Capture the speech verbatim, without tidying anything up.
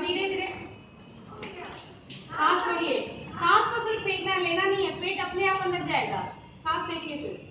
धीरे धीरे सांस छोड़िए। सांस को सिर्फ फेंकना, लेना नहीं है, पेट अपने आप अंदर जाएगा। सांस फेंकिए सिर्फ।